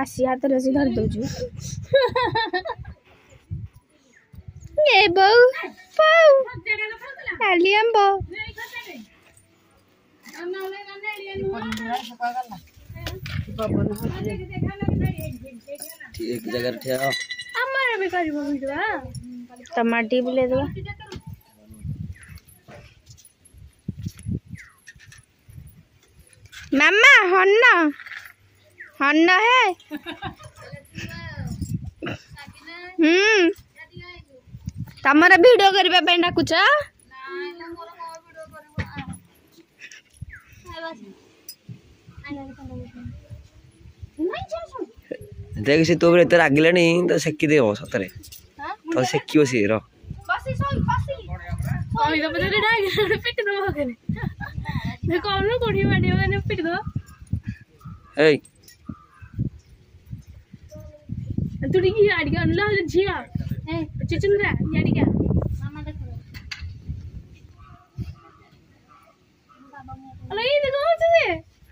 बासी हाथ रे धर दउछु ए बौ बौ खाली हम बौ एक जगह ठिया हमारे भी करिबो वीडियो टमाटी भी ले दो मामा हन्ना हन्ना है तमरा वीडियो करबा पे डाकुछ देख से तो बरे तेरा आगिला नहीं तो सेकी दे हो सतरे तो सेकियो से रो बसी सोई बसी कोई तो बदले डाग पिट दो मगने मैं कौन नो कोड़ी माडी माने पिट दो ए तू डी याडी का अनला झिया ए चिचुरा याडी का मामा देखो अरे ये देखो चले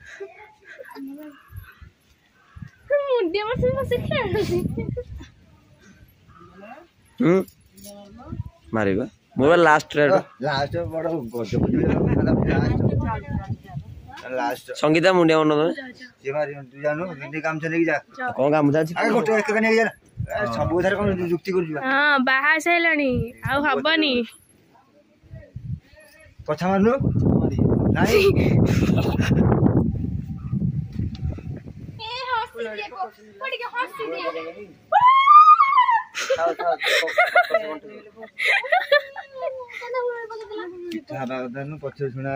मुंडिया बस खेल मारेगा मोर लास्ट रेड लास्ट बड़ गज लास्ट संगीता मुंडिया मन जे मारी तू जानो हिंदी काम चले जा कोन काम था आगे गोटे एक कने जा सब उधर कोन जुक्ति कर जा हां बाहा सैलणी आ हबनी कथा मारनु नाही ए हंसी देखो पड़ी के हंसी दे पिठा बादनु पछे सुना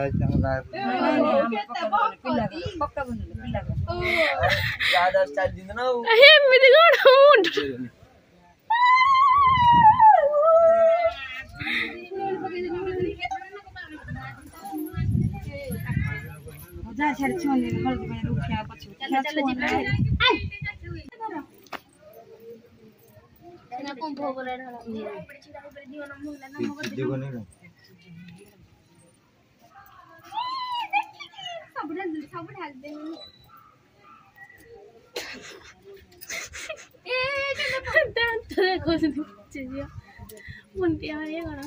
पक्का बनले पिल्ला ज्यादा स्टाइल दिन ना ए मेरे गोड़ मुंड जा छड़ छोने हल्दी में रुकिया पछे चल चल जी ना कोन भोग रे ढला दियो ना मुला ना मगर देखो नहीं सब ढाल दे ए चलो तो देखो चलिए मुंडी आ ये गना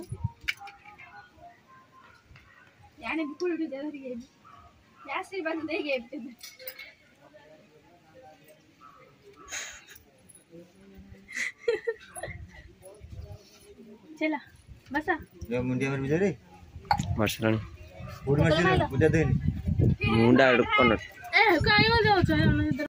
यानी बिल्कुल भी दे रही है आशीर्वाद देगे चला बसा ये मुंडिया में बिचारे मार्शल पूर्ण मशीन बुझा देनी मुंडा अडकन ए काय हो जाऊ